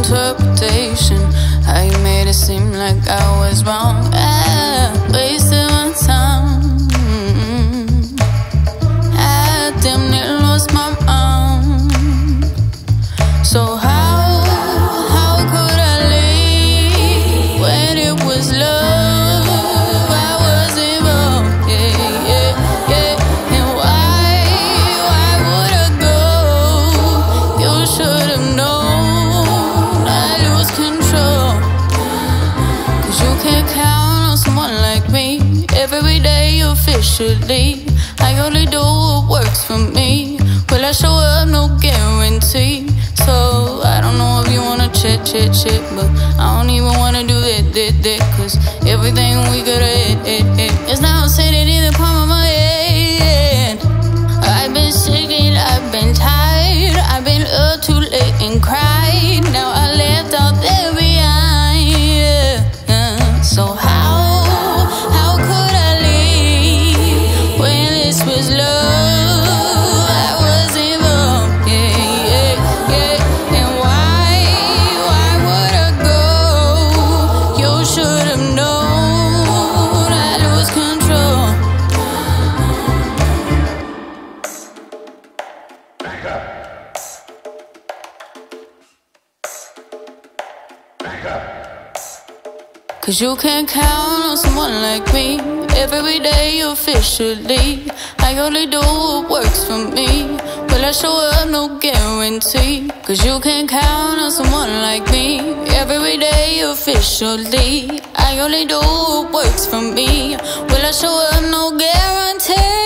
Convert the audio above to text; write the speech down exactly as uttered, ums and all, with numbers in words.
misinterpretation. How you made it seem like I was wrong. Yeah, wasted my time. I damn near lost my mind. So how, how could I leave when it was love I was involved? Yeah, yeah, yeah. And why, why would I go? You should have known I lose control. Cause you can't count on someone like me. Every day officially, I only do what works for me. Will I show up? No guarantee. So I don't know if you wanna chit, chit, chit, but I don't even wanna do it, it, it. Cause everything we could hit, it, it is now sitting in the palm of my head. I've been sick and I've been tired. I've been up too late and cried. Now I left all there behind. Yeah. So how, how could I leave when this was love I was involved? Yeah, yeah, yeah. And why, why would I go? You should have known I lose control. Back up. Back up. Cause you can't count on someone like me. Every day officially, I only do what works for me. Will I show up? No guarantee. Cause you can't count on someone like me. Every day officially, I only do what works for me. Will I show up? No guarantee.